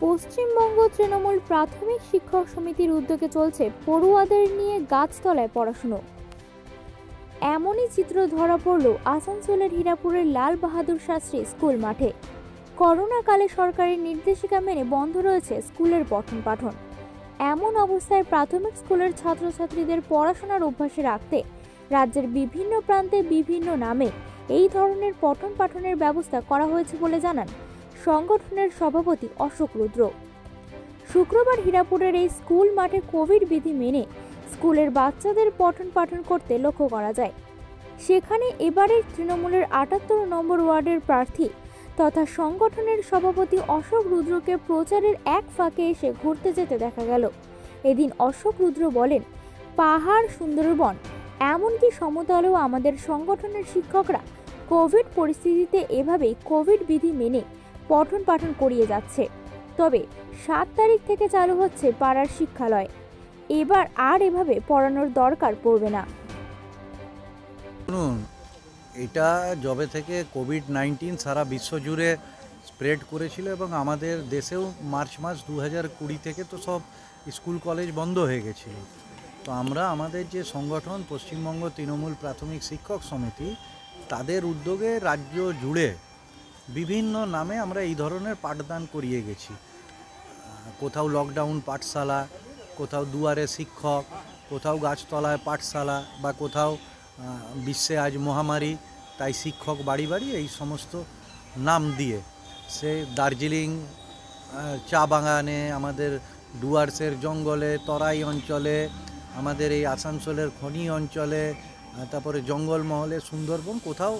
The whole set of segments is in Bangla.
পশ্চিমবঙ্গ তৃণমূল প্রাথমিক শিক্ষক সমিতির উদ্যোগে চলছে পড়ুয়াদের নিয়ে গাছতলায় পড়াশুনো। এমনই চিত্র ধরা পড়ল আসানসোলের হীরাপুরের লাল বাহাদুর শাস্ত্রী স্কুল মাঠে। করোনাকালে সরকারের নির্দেশিকা মেনে বন্ধ রয়েছে স্কুলের পঠন পাঠন। এমন অবস্থায় প্রাথমিক স্কুলের ছাত্রছাত্রীদের পড়াশোনার অভ্যাসে রাখতে রাজ্যের বিভিন্ন প্রান্তে বিভিন্ন নামে এই ধরনের পঠন পাঠনের ব্যবস্থা করা হয়েছে বলে জানান সংগঠনের সভাপতি অশোক রুদ্র। শুক্রবার হীরাপুরের এই স্কুল মাঠে কোভিড বিধি মেনে স্কুলের বাচ্চাদের পঠন পাঠন করতে লক্ষ্য করা যায়। সেখানে এবারের তৃণমূলের ৭৮ নম্বর ওয়ার্ডের প্রার্থী তথা সংগঠনের সভাপতি অশোক রুদ্রকে প্রচারের এক ফাঁকে এসে ঘুরতে যেতে দেখা গেল। এদিন অশোক রুদ্র বলেন, পাহাড়, সুন্দরবন এমনকি সমতলেও আমাদের সংগঠনের শিক্ষকরা কোভিড পরিস্থিতিতে এভাবেই কোভিড বিধি মেনে পঠন পাঠন করিয়ে যাচ্ছে। তবে ৭ তারিখ থেকে চালু হচ্ছে পাড়ার শিক্ষালয়। এবার আর এভাবে পড়ানোর দরকার পড়বে না। এটা যবে থেকে কোভিড-19 সারা বিশ্ব জুড়ে স্প্রেড করেছিল এবং আমাদের দেশেও মার্চ মাস 2020 থেকে তো সব স্কুল কলেজ বন্ধ হয়ে গেছিল। তো আমরা আমাদের যে সংগঠন পশ্চিমবঙ্গ তৃণমূল প্রাথমিক শিক্ষক সমিতি, তাদের উদ্যোগে রাজ্য জুড়ে বিভিন্ন নামে আমরা এই ধরনের পাঠদান করিয়ে গেছি। কোথাও লকডাউন পাঠশালা, কোথাও দুয়ারে শিক্ষক, কোথাও গাছতলায় পাঠশালা, বা কোথাও বিশ্বে আজ মহামারী তাই শিক্ষক বাড়ি বাড়ি, এই সমস্ত নাম দিয়ে সে দার্জিলিং চা বাগানে, আমাদের ডুয়ার্সের জঙ্গলে, তরাই অঞ্চলে, আমাদের এই আসানসোলের খনি অঞ্চলে, তারপরে জঙ্গলমহলে, সুন্দরবন, কোথাও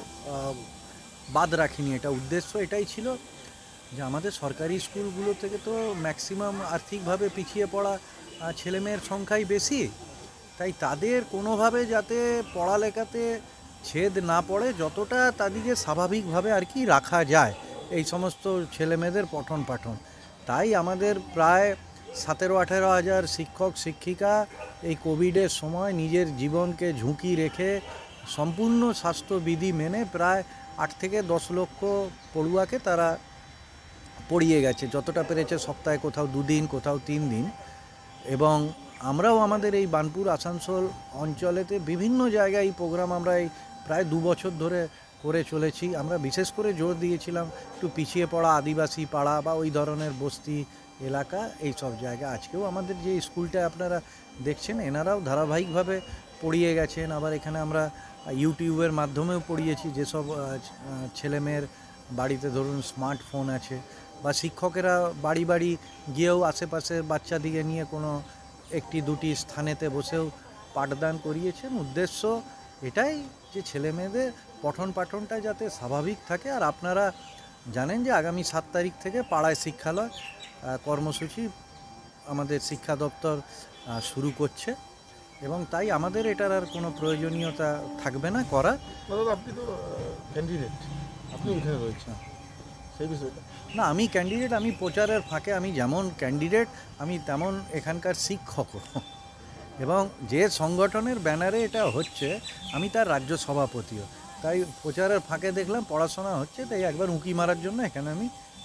বাদ রাখিনি। এটা উদ্দেশ্য এটাই ছিল যে আমাদের সরকারি স্কুলগুলো থেকে তো ম্যাক্সিমাম আর্থিকভাবে পিছিয়ে পড়া ছেলেমেয়ের সংখ্যাই বেশি, তাই তাদের কোনোভাবে যাতে পড়ালেখাতে ছেদ না পড়ে, যতটা তাদেরকে স্বাভাবিকভাবে আর কি রাখা যায় এই সমস্ত ছেলেমেয়েদের পঠন পাঠন। তাই আমাদের প্রায় 17-18 হাজার শিক্ষক শিক্ষিকা এই কোভিডের সময় নিজের জীবনকে ঝুঁকি রেখে সম্পূর্ণ স্বাস্থ্যবিধি মেনে প্রায় 8 থেকে 10 লক্ষ পড়ুয়াকে তারা পড়িয়ে গেছে, যতটা পেরেছে সপ্তাহে কোথাও 2 দিন, কোথাও 3 দিন। এবং আমরাও আমাদের এই বার্নপুর আসানসোল অঞ্চলেতে বিভিন্ন জায়গায় এই প্রোগ্রাম আমরা এই প্রায় 2 বছর ধরে করে চলেছি। আমরা বিশেষ করে জোর দিয়েছিলাম একটু পিছিয়ে পড়া আদিবাসী পাড়া বা ওই ধরনের বস্তি এলাকা, এই সব জায়গা। আজকেও আমাদের যে স্কুলটা আপনারা দেখছেন, এনারাও ধারাবাহিকভাবে পড়িয়ে গেছেন। আবার এখানে আমরা ইউটিউবের মাধ্যমেও পড়িয়েছি, যেসব ছেলেমেয়ের বাড়িতে ধরুন স্মার্টফোন আছে, বা শিক্ষকেরা বাড়ি বাড়ি গিয়েও আশেপাশের বাচ্চাদিকে নিয়ে কোনো 1-2টি স্থানেতে বসেও পাঠদান করিয়েছেন। উদ্দেশ্য এটাই যে ছেলেমেয়েদের পঠন পাঠনটা যাতে স্বাভাবিক থাকে। আর আপনারা জানেন যে আগামী 7 তারিখ থেকে পাড়ায় শিক্ষালয় কর্মসূচি আমাদের শিক্ষা দপ্তর শুরু করছে, এবং তাই আমাদের এটার আর কোনো প্রয়োজনীয়তা থাকবে না করার। আপনি তো ক্যান্ডিডেট, আপনি এখানে রয়েছেন, সেই বিষয়টা না, আমি ক্যান্ডিডেট, আমি প্রচারের ফাঁকে, আমি যেমন ক্যান্ডিডেট আমি তেমন এখানকার শিক্ষকও, এবং যে সংগঠনের ব্যানারে এটা হচ্ছে আমি তার রাজ্য সভাপতিও। তাই প্রচারের ফাঁকে দেখলাম পড়াশোনা হচ্ছে, তাই একবার উঁকি মারার জন্য এখানে আমি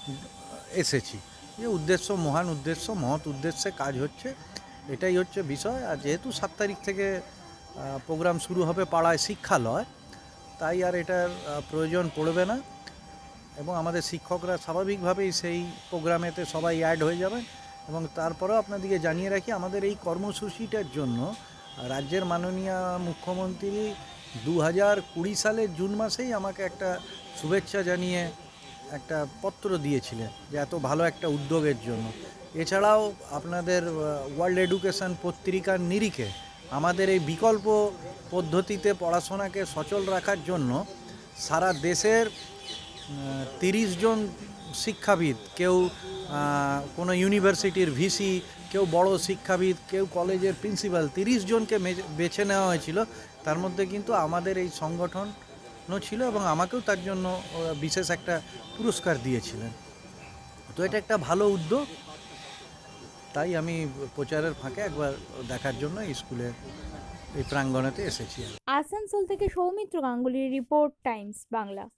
এসেছি। যে উদ্দেশ্য, মহান উদ্দেশ্য, মহৎ উদ্দেশ্যে কাজ হচ্ছে, এটাই হচ্ছে বিষয়। আর যেহেতু 7 তারিখ থেকে প্রোগ্রাম শুরু হবে পাড়ায় শিক্ষালয়, তাই আর এটার প্রয়োজন পড়বে না, এবং আমাদের শিক্ষকরা স্বাভাবিকভাবেই সেই প্রোগ্রামেতে সবাই অ্যাড হয়ে যাবেন। এবং তারপরেও আপনাদেরকে জানিয়ে রাখি, আমাদের এই কর্মসূচিটার জন্য রাজ্যের মাননীয় মুখ্যমন্ত্রী 2020 সালের জুন মাসেই আমাকে একটা শুভেচ্ছা জানিয়ে একটা পত্র দিয়েছিলেন যে এত ভালো একটা উদ্যোগের জন্য। এছাড়াও আপনাদের ওয়ার্ল্ড এডুকেশন পত্রিকার নিরিখে আমাদের এই বিকল্প পদ্ধতিতে পড়াশোনাকে সচল রাখার জন্য সারা দেশের 30 জন শিক্ষাবিদ, কেউ কোনো ইউনিভার্সিটির ভিসি, কেউ বড় শিক্ষাবিদ, কেউ কলেজের প্রিন্সিপাল, 30 জনকে বেছে নেওয়া হয়েছিল। তার মধ্যে কিন্তু আমাদের এই সংগঠনও ছিল, এবং আমাকেও তার জন্য বিশেষ একটা পুরস্কার দিয়েছিলেন। তো এটা একটা ভালো উদ্যোগ, তাই আমি প্রচারের ফাঁকে একবার দেখার জন্য স্কুলের এই প্রাঙ্গণেতে এসেছি। আসানসোল থেকে সৌমিত্র গাঙ্গুলির রিপোর্ট, টাইমস বাংলা।